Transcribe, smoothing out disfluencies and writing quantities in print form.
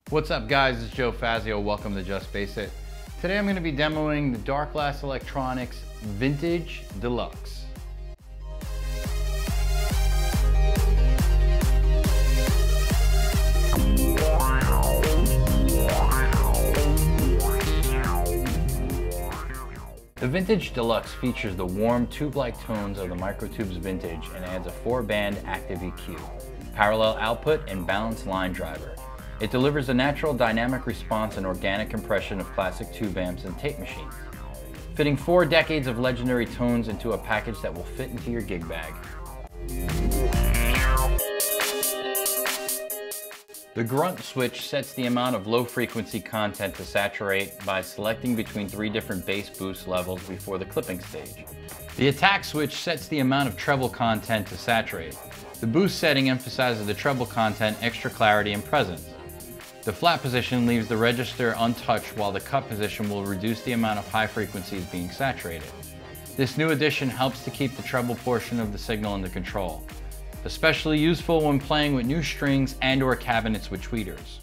What's up guys, it's Joe Fazio, welcome to Just Bass It. Today I'm going to be demoing the DarkGlass Electronics Vintage Deluxe. The Vintage Deluxe features the warm tube-like tones of the Microtubes Vintage and adds a 4-band active EQ, parallel output, and balanced line driver. It delivers a natural dynamic response and organic compression of classic tube amps and tape machines, fitting 4 decades of legendary tones into a package that will fit into your gig bag. The Grunt switch sets the amount of low frequency content to saturate by selecting between 3 different bass boost levels before the clipping stage. The Attack switch sets the amount of treble content to saturate. The boost setting emphasizes the treble content, extra clarity, and presence. The flat position leaves the register untouched, while the cut position will reduce the amount of high frequencies being saturated. This new addition helps to keep the treble portion of the signal under control, especially useful when playing with new strings and/or cabinets with tweeters.